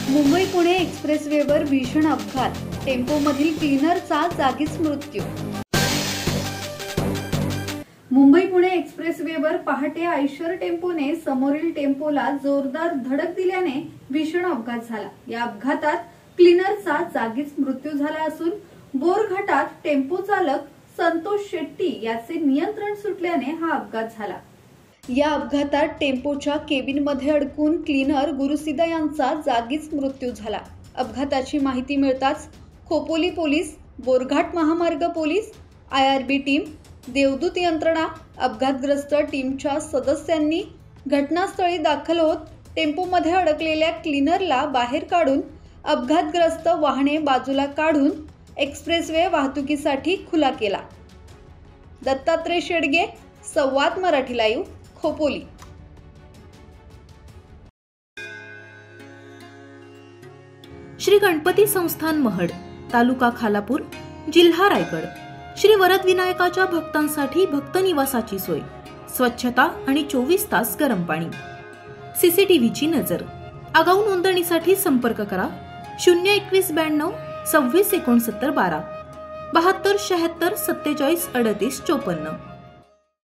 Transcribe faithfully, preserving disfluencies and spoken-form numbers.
मुंबई पुणे एक्सप्रेसवेवर भीषण अपघात, टेम्पोमधील क्लीनरचा जागीच मृत्यू। मुंबई पुणे एक्सप्रेसवेवर पहाटे आयशर टेम्पोने समोरील टेम्पोला जोरदार धडक दिल्याने भीषण अपघात झाला। या अपघातात क्लीनरचा जागीच मृत्यू झाला असून बोरघाटात टेम्पो चालक संतोष शेट्टी याचे नियंत्रण सुटल्याने हा अपघात झाला। या अपघातात टेम्पोच्या केबिनमध्ये अडकून क्लीनर गुरुसिदा यांचा जागीच मृत्यू झाला। अपघाताची माहिती मिळताच खोपोली पोलीस, बोरघाट महामार्ग police, I R B team, देवदूत यंत्रणा, अपघातग्रस्त टीमच्या सदस्यांनी घटनास्थळी दाखल होत टेम्पोमध्ये अडकलेल्या क्लीनरला बाहेर काढून अपघातग्रस्त वाहने बाजूला काढून एक्सप्रेसवे वाहतुकीसाठी खुला केला। दत्तात्रय शेडगे, संवाद मराठी लाईव्ह, खोपोली। श्री गणपती संस्थान महड, तालुका खालापूर, जिल्हा रायगड। श्री वरद विनायकाच्या भक्तांसाठी भक्त निवासाची सोय, स्वच्छता आणि चोवीस तास गरम पाणी, सीसीटीव्हीची नजर। आगाऊ नोंदणीसाठी संपर्क करा शून्य एकवीस ब्याण्णव सव्वीस एकोणसत्तर बारा बहात्तर शहात्तर सत्तेचाळीस अडतीस चोपन्न।